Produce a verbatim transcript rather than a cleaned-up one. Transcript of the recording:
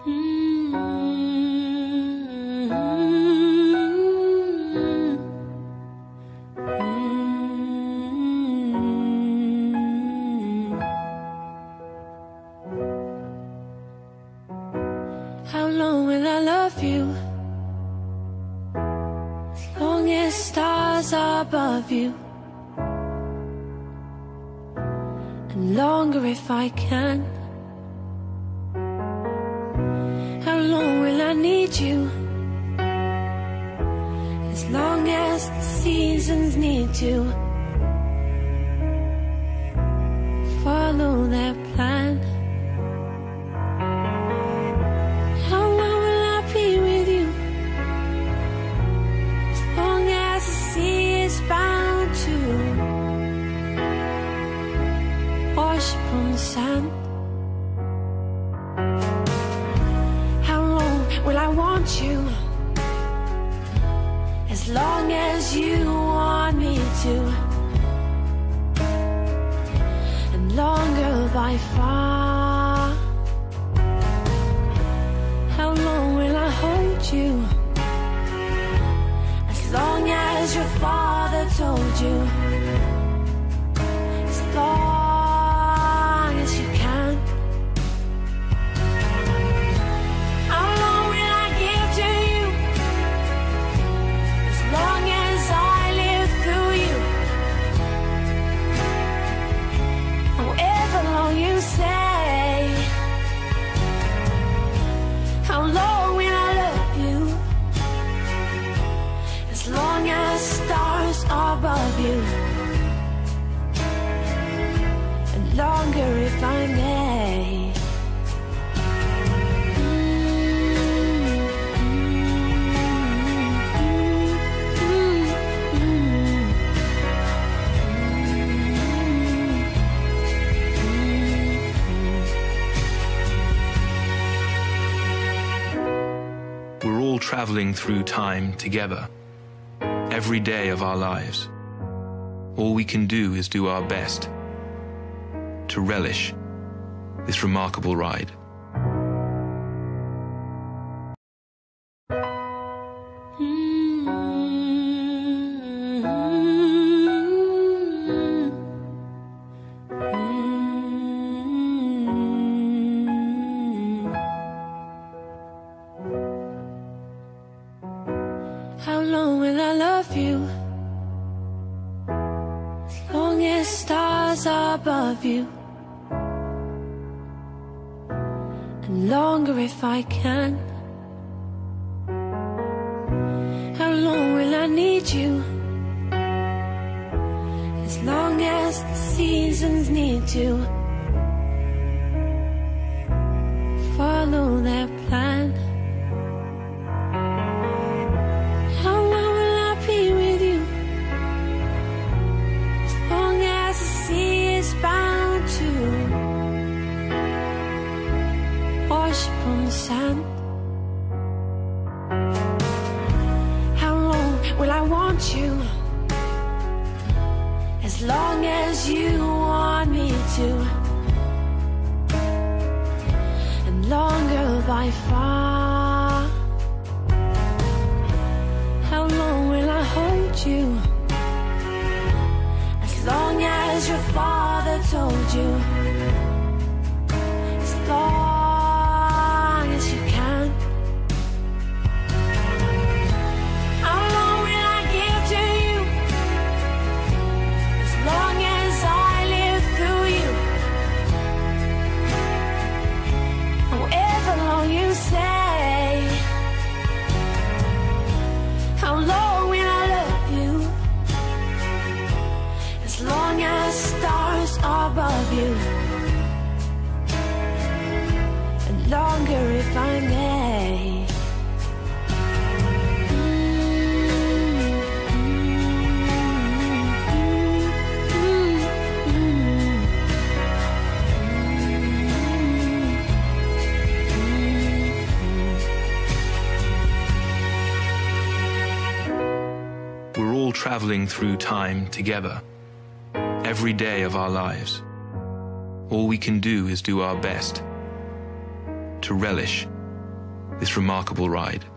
How long will I love you? As long as stars are above you, and longer if I can. How long will I need you? As long as the seasons need to follow their plan. On the sand. How long will I want you? As long as you want me to, and longer by far. How long will I hold you? As long as your father told you. As long above you, and longer if I may. We're all traveling through time together, every day of our lives. All we can do is do our best to relish this remarkable ride. How long will I love you? As long as stars are above you, and longer if I can. How long will I need you? As long as the seasons need to follow their plan. On the sand. How long will I want you? As long as you want me to, and longer by far. How long will I hold you? As long as your father told you. As long above you, and longer if I may. We're all traveling through time together, every day of our lives. All we can do is do our best to relish this remarkable ride.